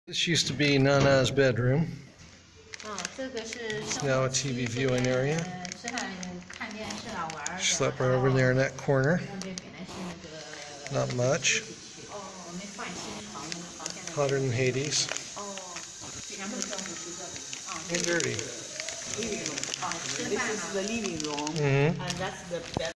This used to be Nana's bedroom. 这个是 It's now a TV viewing area. 是看电视啊玩儿的。 Slept right over there in that corner. 那边本来是那个 Not much. 我们换新床，那个房现在 Hotter than Hades. 全部都是这个 And dirty. This is the living room. Mm-hmm. And that's the bed.